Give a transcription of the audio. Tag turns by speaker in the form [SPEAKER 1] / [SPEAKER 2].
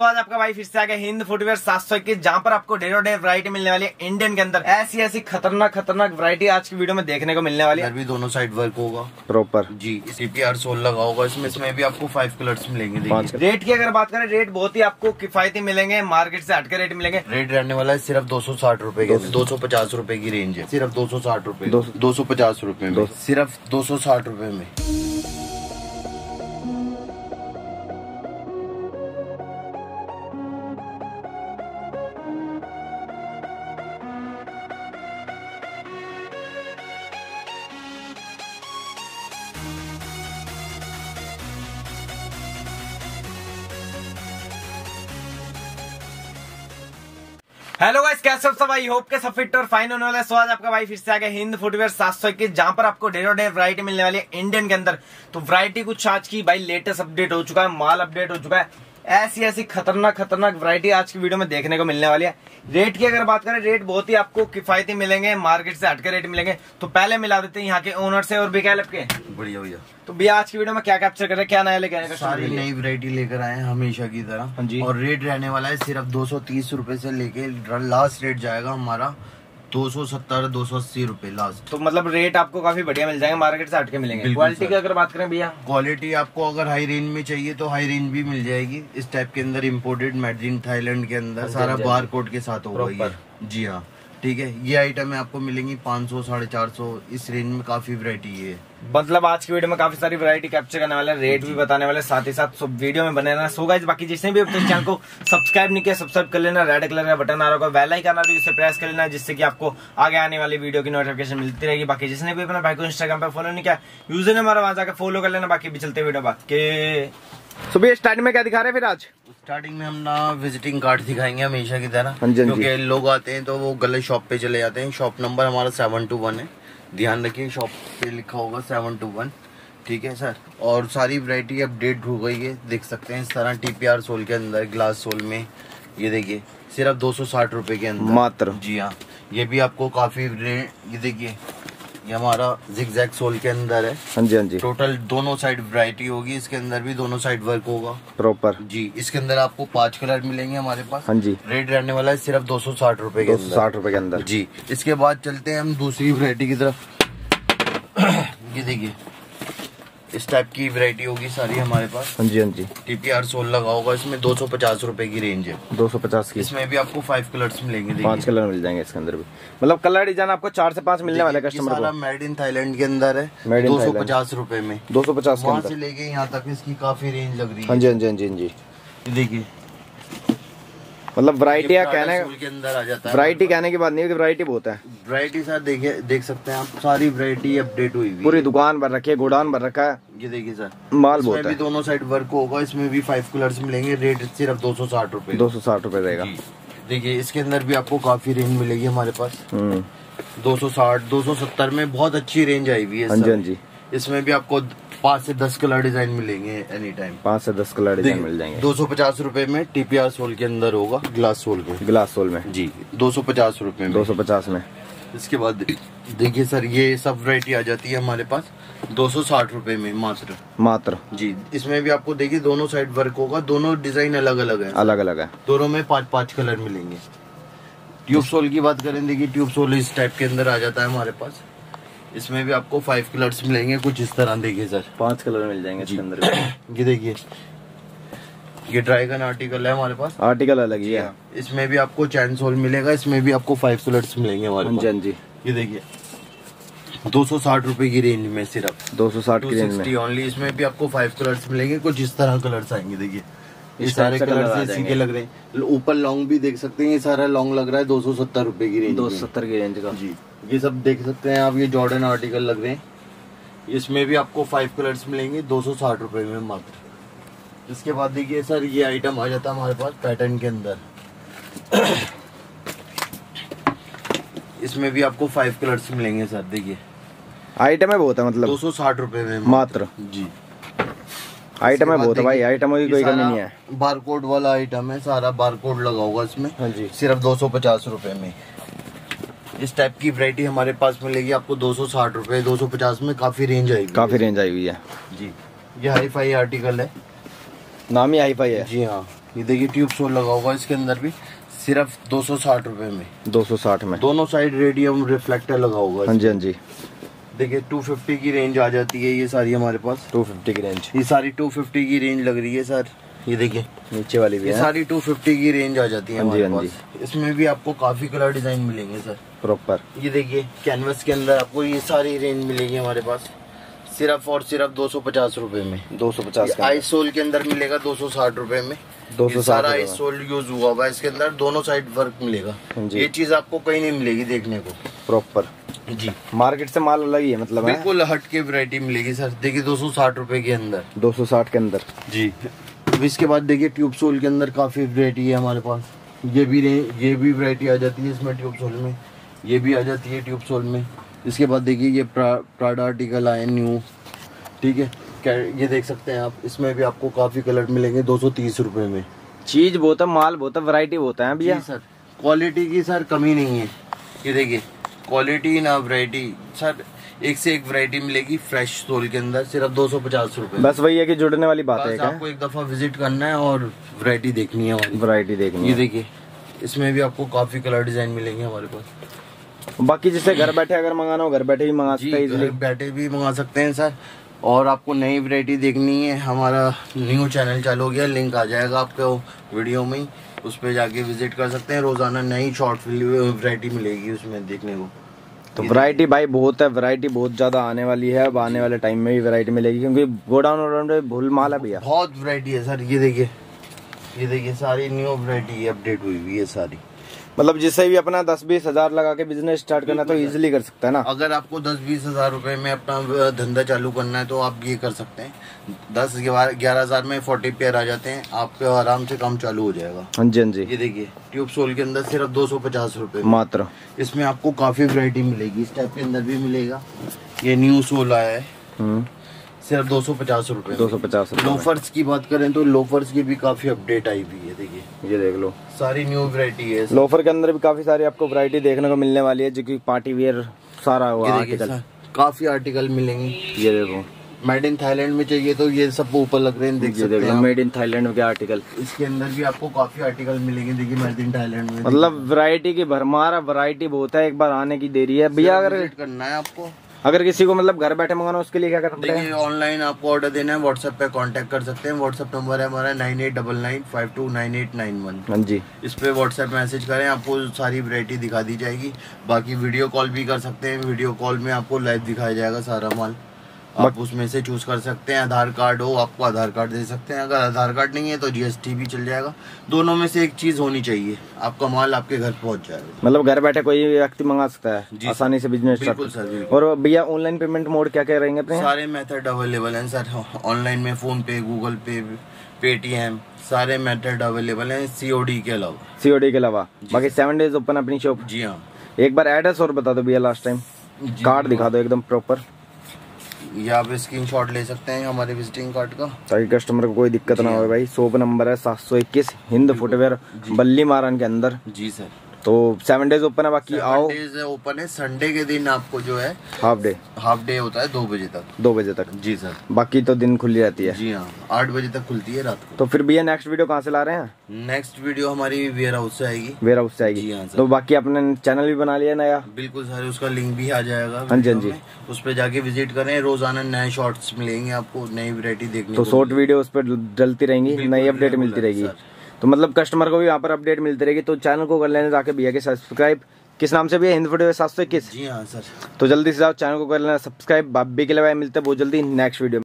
[SPEAKER 1] तो आज आपका भाई फिर से आ गया हिंद फुटवेयर 721, जहाँ पर आपको ढेरों ढेर वैरायटी मिलने वाली है इंडियन के अंदर। ऐसी खतरनाक वैरायटी आज की वीडियो में देखने को मिलने वाली है।
[SPEAKER 2] भी दोनों साइड वर्क होगा
[SPEAKER 1] प्रॉपर
[SPEAKER 2] जी। CPR सोल लगा होगा इसमें भी आपको 5 कलर्स मिलेंगे।
[SPEAKER 1] रेट की अगर बात करें, रेट बहुत ही आपको किफायती मिलेंगे, मार्केट से हटके रेट मिलेंगे।
[SPEAKER 2] रेट रहने वाला है सिर्फ 260 रूपए के, 250 रूपए की रेंज है। सिर्फ 260 रूपए, 250 रूपए में, सिर्फ 260 रूपए में।
[SPEAKER 1] हेलो गाइस, कैसे हो सब? आई होप के सब फिट और फाइन होने वाला है। सो आज आपका भाई फिर से आ गया हिंद फुटवेयर 721, जहां पर आपको ढेरों ढेर वैरायटी मिलने वाली है इंडियन के अंदर। तो वैरायटी कुछ आज की भाई लेटेस्ट अपडेट हो चुका है, माल अपडेट हो चुका है। ऐसी खतरनाक वैरायटी आज की वीडियो में देखने को मिलने वाली है। रेट की अगर बात करें, रेट बहुत ही आपको किफायती मिलेंगे, मार्केट से हटके रेट मिलेंगे। तो पहले मिला देते हैं यहाँ के ओनर से। और भी क्या आपके
[SPEAKER 2] बढ़िया भैया।
[SPEAKER 1] तो भैया आज की वीडियो में क्या कैप्चर कर रहे हैं, क्या नया लेके आए?
[SPEAKER 2] सारी नई वैरायटी लेकर आए हैं हमेशा की तरह।
[SPEAKER 1] हाँ जी।
[SPEAKER 2] और रेट रहने वाला है सिर्फ 230 रूपए से लेके लास्ट रेट जाएगा हमारा 270-280 रूपए लास्ट।
[SPEAKER 1] तो मतलब रेट आपको काफी बढ़िया मिल जाएंगे, मार्केट से हटके मिलेंगे। क्वालिटी की अगर बात करें भैया,
[SPEAKER 2] क्वालिटी आपको अगर हाई रेंज में चाहिए तो हाई रेंज भी मिल जाएगी। इस टाइप के अंदर इम्पोर्टेड मेड इन थाईलैंड के अंदर सारा बार कोड के साथ होगा ये। जी हाँ, ठीक है। ये आइटम है आपको मिलेंगी 500, 450 इस रेंज में। काफी वैरायटी है।
[SPEAKER 1] मतलब आज की वीडियो में काफी सारी वैरायटी कैप्चर करने वाले, रेट भी बताने वाले, साथ ही साथ सब वीडियो में बने रहना। सो गाइस, बाकी जिसने भी अपने चैनल को सब्सक्राइब नहीं किया, सब्सक्राइब कर लेना। रेड कलर का बटन आ रहा होगा, बेल आइकन आ रहा है, जिससे प्रेस कर लेना, जिससे कि आपको आगे आने वाली वीडियो की नोटिफिकेशन मिलती रहेगी। बाकी जिसने भी अपने भाई को इंस्टाग्राम पे फॉलो नहीं किया, यूजर ने हमारा वहां जाकर फॉलो कर लेना। बाकी भी चलते वीडियो बात के सुबह स्टार्टिंग में क्या दिखा रहे हैं फिर आज?
[SPEAKER 2] स्टार्टिंग में हम ना विजिटिंग कार्ड दिखाएंगे हमेशा की तरह,
[SPEAKER 1] हाँ जी।
[SPEAKER 2] क्योंकि लोग आते हैं तो वो गलत शॉप पे चले जाते हैं। शॉप नंबर हमारा 721 है, ध्यान रखिए। शॉप पे लिखा होगा 721, ठीक है सर। और सारी वैरायटी अपडेट हो गई है, देख सकते हैं। इस तरह TPR सोल के अंदर, ग्लास सोल में, ये देखिए सिर्फ 260 रूपए के अंदर
[SPEAKER 1] मात्र।
[SPEAKER 2] जी हाँ, ये भी आपको काफी ये देखिए, ये हमारा जिगजैग सोल के अंदर है।
[SPEAKER 1] हाँ जी।
[SPEAKER 2] टोटल दोनों साइड वैरायटी होगी, इसके अंदर भी दोनों साइड वर्क होगा
[SPEAKER 1] प्रॉपर
[SPEAKER 2] जी। इसके अंदर आपको 5 कलर मिलेंगे हमारे पास।
[SPEAKER 1] हाँ जी।
[SPEAKER 2] रेट रहने वाला है सिर्फ 260 रूपए के,
[SPEAKER 1] 260 रूपए के अंदर
[SPEAKER 2] जी। इसके बाद चलते हैं हम दूसरी वैरायटी की तरफ। ये देखिए, इस टाइप की वैरायटी होगी सारी हमारे पास।
[SPEAKER 1] हाँ जी।
[SPEAKER 2] TPR सोल लगा होगा इसमें। 250 रूपए की रेंज है,
[SPEAKER 1] 250 की।
[SPEAKER 2] इसमें भी आपको 5 कलर्स मिलेंगे।
[SPEAKER 1] 5 कलर मिल जाएंगे इसके अंदर भी। मतलब कलर डिजाइन आपको 4 से 5 मिलने वाले कस्टमर को।
[SPEAKER 2] मेड इन थाईलैंड के अंदर है, 250 रूपए में।
[SPEAKER 1] 250
[SPEAKER 2] वहाँ से लेके यहाँ तक इसकी काफी रेंज लग रही है।
[SPEAKER 1] हाँ जी।
[SPEAKER 2] देखिए,
[SPEAKER 1] मतलब वैरायटी कहने
[SPEAKER 2] के अंदर आ जाता है।
[SPEAKER 1] वैरायटी कहने की बात नहीं है, वैरायटी बहुत है।
[SPEAKER 2] वैरायटी सर देखिए, देख सकते हैं आप, सारी वैरायटी अपडेट हुई हुई।
[SPEAKER 1] पूरी दुकान भर रखी है, गोडाउन भर रखा है।
[SPEAKER 2] ये देखिए सर,
[SPEAKER 1] माल
[SPEAKER 2] इसमें
[SPEAKER 1] बहुत
[SPEAKER 2] भी
[SPEAKER 1] है।
[SPEAKER 2] दोनों साइड वर्क होगा। इसमें भी 5 कलर्स मिलेंगे। रेट सिर्फ 260 रूपए,
[SPEAKER 1] 260 रूपए रहेगा।
[SPEAKER 2] देखिए, इसके अंदर भी आपको काफी रेंज मिलेगी हमारे पास। 260, 270 में बहुत अच्छी रेंज आई हुई है।
[SPEAKER 1] हाँ जी।
[SPEAKER 2] इसमें भी आपको 5 से 10 कलर डिजाइन मिलेंगे एनी टाइम।
[SPEAKER 1] 5 से 10 कलर डिजाइन मिल जाएंगे।
[SPEAKER 2] 250 रूपए में TPR सोल के अंदर होगा, ग्लास सोल में।
[SPEAKER 1] ग्लास सोल में
[SPEAKER 2] जी, 250 रूपए में।
[SPEAKER 1] 250 में।
[SPEAKER 2] इसके बाद देखिए सर, ये सब वैरायटी आ जाती है हमारे पास 260 रूपए में मात्र जी। इसमें भी आपको देखिए दोनों साइड वर्क होगा। दोनों डिजाइन अलग अलग है। दोनों में 5-5 कलर मिलेंगे। ट्यूब सोल की बात करें, देखिए ट्यूब सोल इस टाइप के अंदर आ जाता है हमारे पास। इसमें भी आपको 5 कलर्स मिलेंगे कुछ इस तरह। देखिए सर,
[SPEAKER 1] 5 कलर मिल जाएंगे इसके अंदर।
[SPEAKER 2] ये देखिए, ये ड्रैगन आर्टिकल है हमारे पास।
[SPEAKER 1] आर्टिकल अलग ही है।
[SPEAKER 2] इसमें भी आपको चैन सोल मिलेगा। इसमें भी आपको 5 कलर्स मिलेंगे हमारे पास।
[SPEAKER 1] हाँ जी।
[SPEAKER 2] ये देखिए, 260 रूपए की रेंज में, सिर्फ
[SPEAKER 1] 260 की रेंज में
[SPEAKER 2] ओनली। इसमें भी आपको 5 कलर्स मिलेंगे। कुछ इस तरह कलर्स आएंगे। देखिए, ये सारे कलर्स इसी के लग रहे हैं। ऊपर लॉन्ग भी देख सकते हैं, ये सारा लॉन्ग लग रहा है 270 रूपए की रेंज।
[SPEAKER 1] 270 की रेंज का
[SPEAKER 2] जी। ये सब देख सकते हैं आप, ये जॉर्डन आर्टिकल लग रहे हैं। इसमें भी आपको 5 कलर्स मिलेंगे 260 रूपए में मात्र। इसके बाद देखिए सर, ये आइटम आ जाता है हमारे पास पैटर्न के अंदर। इसमें भी आपको 5 कलर्स मिलेंगे सर। देखिए,
[SPEAKER 1] आइटम है बहुत है, मतलब
[SPEAKER 2] 260 रूपए में
[SPEAKER 1] मात्र जी। आइटम है बहुत है भाई, आइटम की कोई कमी नहीं है।
[SPEAKER 2] बारकोड वाला आइटम है, सारा बारकोड लगा होगा इसमें।
[SPEAKER 1] हाँ जी।
[SPEAKER 2] सिर्फ 250 रूपए में इस टाइप की वैरायटी हमारे पास मिलेगी आपको। 260 रूपए, 250 में काफी रेंज आई हुई है
[SPEAKER 1] जी।
[SPEAKER 2] ये हाई फाई आर्टिकल है,
[SPEAKER 1] नाम ही हाई फाई है।
[SPEAKER 2] जी हाँ। ये देखिए ट्यूब सोल लगा होगा इसके अंदर भी, सिर्फ 260 रुपए में।
[SPEAKER 1] 260 में
[SPEAKER 2] दोनों साइड रेडियम रिफ्लेक्टर लगा होगा।
[SPEAKER 1] हाँ जी हाँ जी।
[SPEAKER 2] देखिए 250 की रेंज आ जाती है ये सारी हमारे पास।
[SPEAKER 1] 250 की रेंज,
[SPEAKER 2] ये सारी 250 की रेंज लग रही है सर। ये देखिए
[SPEAKER 1] नीचे वाली भी
[SPEAKER 2] ये
[SPEAKER 1] है,
[SPEAKER 2] सारी 250 की रेंज आ जाती है हमारे
[SPEAKER 1] हाँ
[SPEAKER 2] पास। इसमें भी आपको काफी कलर डिजाइन मिलेंगे सर
[SPEAKER 1] प्रॉपर।
[SPEAKER 2] ये देखिए कैनवस के अंदर आपको ये सारी रेंज मिलेगी हमारे पास, सिर्फ और सिर्फ 250 रुपए में।
[SPEAKER 1] 250
[SPEAKER 2] आइस सोल के अंदर मिलेगा 260 रुपए में।
[SPEAKER 1] 260
[SPEAKER 2] सारा आइस सोल यूज हुआ हुआ है इसके अंदर, दोनों साइड वर्क मिलेगा। ये चीज आपको कहीं नहीं मिलेगी देखने को
[SPEAKER 1] प्रॉपर
[SPEAKER 2] जी।
[SPEAKER 1] मार्केट से माल अलग ही है मतलब,
[SPEAKER 2] बिल्कुल हट के वैरायटी मिलेगी सर। देखिए 260 रुपए के अंदर,
[SPEAKER 1] 260 के अंदर
[SPEAKER 2] जी। इसके बाद देखिए ट्यूब सोल के अंदर काफी वैरायटी है हमारे पास। ये भी वैरायटी आ जाती है इसमें ट्यूब सोल में, ये भी आ जाती है ट्यूब सोल में। इसके बाद देखिए ये प्राडा आर्टिकल आए न्यू, ठीक है। ये देख सकते हैं आप, इसमें भी आपको काफी कलर मिलेंगे 230 रुपए में।
[SPEAKER 1] चीज बहुत है, माल बहुत है, वैरायटी बहुत है भैया
[SPEAKER 2] सर। क्वालिटी की सर कमी नहीं है। ये देखिए क्वालिटी ना वैरायटी सर, एक से एक वैरायटी मिलेगी फ्रेश सोल के अंदर, सिर्फ 250 रुपए।
[SPEAKER 1] बस वही है कि जुड़ने वाली बात है,
[SPEAKER 2] आपको एक दफा विजिट करना है और वैरायटी देखनी है,
[SPEAKER 1] वैरायटी देखनी है।
[SPEAKER 2] ये देखिए इसमें भी आपको काफी कलर डिजाइन मिलेंगे हमारे पास।
[SPEAKER 1] बाकी जिससे घर बैठे अगर मंगाना हो घर बैठे भी मंगा सकते हैं,
[SPEAKER 2] घर बैठे भी मंगा सकते हैं सर। और आपको नई वैरायटी देखनी है, हमारा न्यू चैनल चालू हो गया, लिंक आ जाएगा आपको वीडियो में ही, उस पर जाके विजिट कर सकते हैं। रोजाना नई शॉर्ट वैरायटी मिलेगी उसमें देखने को।
[SPEAKER 1] तो वैरायटी भाई बहुत है, वैरायटी बहुत ज्यादा आने वाली है। अब आने वाले टाइम में भी वैरायटी मिलेगी क्योंकि गोडाउन में भूल माल है भैया,
[SPEAKER 2] बहुत वैरायटी है सर। ये देखिए सारी न्यू वैरायटी अपडेट हुई हुई है सारी।
[SPEAKER 1] मतलब जिससे भी अपना 10-20 हजार लगा के बिजनेस स्टार्ट करना तो इजीली कर सकता है ना।
[SPEAKER 2] अगर आपको 10-20 हजार रुपए में अपना धंधा चालू करना है तो आप ये कर सकते हैं। 10-11 हजार में 40 पेयर आ जाते हैं, आपका आराम से काम चालू हो जाएगा।
[SPEAKER 1] हाँ जी हाँ जी।
[SPEAKER 2] ये देखिए ट्यूब सोल के अंदर सिर्फ 250 रुपए
[SPEAKER 1] मात्र।
[SPEAKER 2] इसमें आपको काफी वैरायटी मिलेगी। इस टाइप के अंदर भी मिलेगा। ये न्यू सोल आया है, सिर्फ 250 रुपए।
[SPEAKER 1] 250 रुपए।
[SPEAKER 2] लोफर्स की बात करें तो लोफर्स की भी काफी अपडेट आई हुई है। देखिए
[SPEAKER 1] ये देख लो,
[SPEAKER 2] सारी न्यू वैरायटी है।
[SPEAKER 1] लोफर के अंदर भी काफी सारी आपको वैरायटी देखने को मिलने वाली है, जो कि पार्टी वेयर सारा हुआ आर्टिकल,
[SPEAKER 2] काफी आर्टिकल मिलेंगे।
[SPEAKER 1] ये देखो
[SPEAKER 2] मेड इन थाईलैंड में चाहिए तो ये सब ऊपर लग रहे हैं, देख सकते हैं।
[SPEAKER 1] मेड इन थाईलैंड के आर्टिकल,
[SPEAKER 2] इसके अंदर भी आपको काफी आर्टिकल मिलेंगे। देखिए मेड इन थाईलैंड में,
[SPEAKER 1] मतलब वैरायटी की भरमार, वैरायटी बहुत है। एक बार आने की देरी है भैया। अगर
[SPEAKER 2] करना है आपको,
[SPEAKER 1] अगर किसी को मतलब घर बैठे मंगाना उसके लिए क्या करना है?
[SPEAKER 2] देखिए ऑनलाइन आपको ऑर्डर देना है, व्हाट्सएप पे कांटेक्ट कर सकते हैं। व्हाट्सएप नंबर है हमारा 9899529891।
[SPEAKER 1] हाँ जी,
[SPEAKER 2] इस पे व्हाट्सएप मैसेज करें, आपको सारी वैरायटी दिखा दी जाएगी। बाकी वीडियो कॉल भी कर सकते हैं, वीडियो कॉल में आपको लाइव दिखाया जाएगा सारा माल। आप उसमें से चूज कर सकते हैं। आधार कार्ड हो आपको आधार कार्ड दे सकते हैं, अगर आधार कार्ड नहीं है तो जीएसटी भी चल जाएगा। दोनों में से एक चीज होनी चाहिए, आपका माल आपके घर पहुंच जाएगा।
[SPEAKER 1] मतलब घर बैठे कोई व्यक्ति मंगा सकता है आसानी से बिजनेस।
[SPEAKER 2] बिल्कुल सर।
[SPEAKER 1] और भैया ऑनलाइन पेमेंट मोड क्या क्या रहेंगे अपने?
[SPEAKER 2] सारे मेथड अवेलेबल हैं सर ऑनलाइन में, फोन पे, गूगल पे, पेटीएम, सारे मेथड अवेलेबल हैं सीओडी के अलावा। बाकी 7 डेज ओपन अपनी शॉप। जी हाँ।
[SPEAKER 1] एक बार एड्रेस और बता दो भैया, लास्ट टाइम कार्ड दिखा दो एकदम प्रॉपर।
[SPEAKER 2] ये आप स्क्रीनशॉट ले सकते हैं हमारे विजिटिंग कार्ड का,
[SPEAKER 1] ताकि कस्टमर को कोई दिक्कत ना हो भाई। शॉप नंबर है 721 हिंद फुटवेयर बल्ली मारन के अंदर।
[SPEAKER 2] जी सर।
[SPEAKER 1] तो 7 डेज ओपन है, बाकी आओ।
[SPEAKER 2] 7 डेज ओपन है। संडे के दिन आपको जो है
[SPEAKER 1] हाफ डे होता है
[SPEAKER 2] 2 बजे तक।
[SPEAKER 1] 2 बजे तक।
[SPEAKER 2] जी सर।
[SPEAKER 1] बाकी तो दिन खुली रहती है।
[SPEAKER 2] जी हाँ, 8 बजे तक खुलती है रात को।
[SPEAKER 1] तो फिर भैया नेक्स्ट वीडियो कहाँ से ला रहे हैं?
[SPEAKER 2] नेक्स्ट वीडियो हमारी वेयर हाउस से आएगी।
[SPEAKER 1] वेयर हाउस से आएगी।
[SPEAKER 2] जी हाँ सर।
[SPEAKER 1] तो बाकी आपने चैनल भी बना लिया नया?
[SPEAKER 2] बिल्कुल सर, उसका लिंक भी आ जाएगा।
[SPEAKER 1] हाँ जी हाँ जी।
[SPEAKER 2] उस पर जाके विजिट करें, रोजाना नए शॉर्ट्स मिलेंगे आपको, नई वैरायटी देखने
[SPEAKER 1] तो शॉर्ट वीडियो उस पर डलती रहेंगी, नई अपडेट मिलती रहेगी। तो मतलब कस्टमर को भी यहाँ पर अपडेट मिलती रहेगी। तो चैनल को कर लेने जाके भैया के सब्सक्राइब। किस नाम से भी है? हिंद फुटवेयर 721।
[SPEAKER 2] जी हाँ सर।
[SPEAKER 1] तो जल्दी से जाओ चैनल को कर लेना सब्सक्राइब। बाबी के लिए मिलते हैं बहुत जल्दी नेक्स्ट वीडियो में।